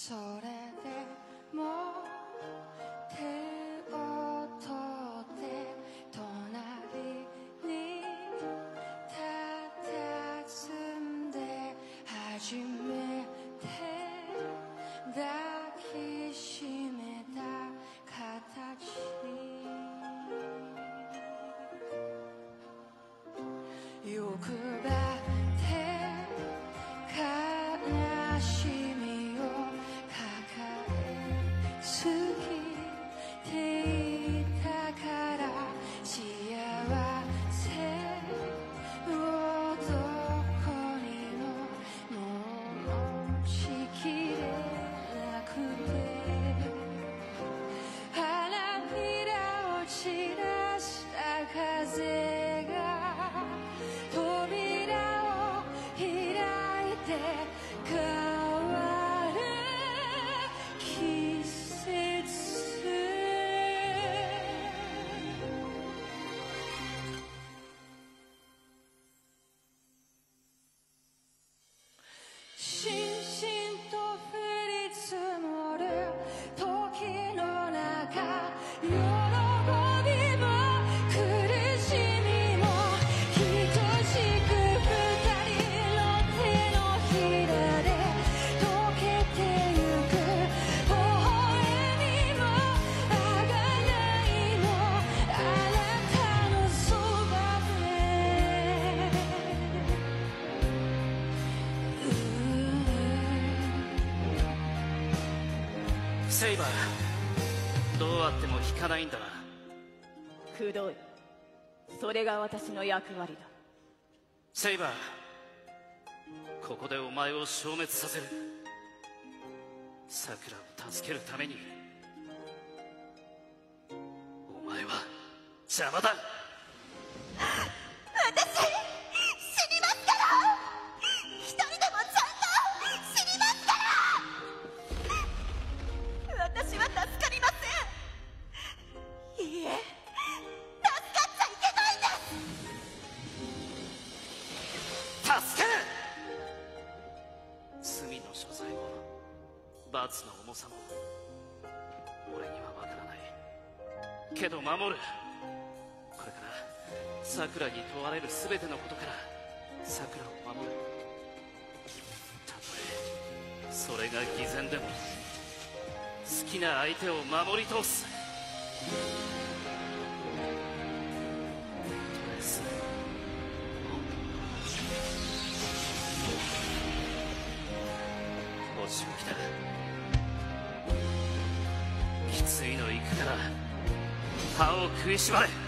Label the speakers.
Speaker 1: それでも手を取って隣に佇んで初めて抱きしめた形欲張って悲しみを抱えすぎていたから幸せをどこにも持ちきれなくて花びらを散らした風が扉を開いて変わる季節しんしんと降り積もる時の中喜びも苦しみも等しく二人の手のひらで溶けてゆく微笑みもあがないもあなたのそばで
Speaker 2: セイバー、どうあっても引かないんだな。
Speaker 3: くどい。それが私の役割だ。
Speaker 2: セイバー、ここでお前を消滅させる。桜を助けるために。お前は邪魔だ。
Speaker 4: 私死にますから。一人でもちゃんと死にますから。私は助かりません。いいえ、助かっちゃいけないんです。
Speaker 2: 助ける。罪の所在も罰の重さも俺にはわからないけど守る。これから桜に問われる全てのことから桜を守る。たとえそれが偽善でも好きな相手を守り通す。とりあえずお仕置きだ。きついの行くから歯を食いしばれ。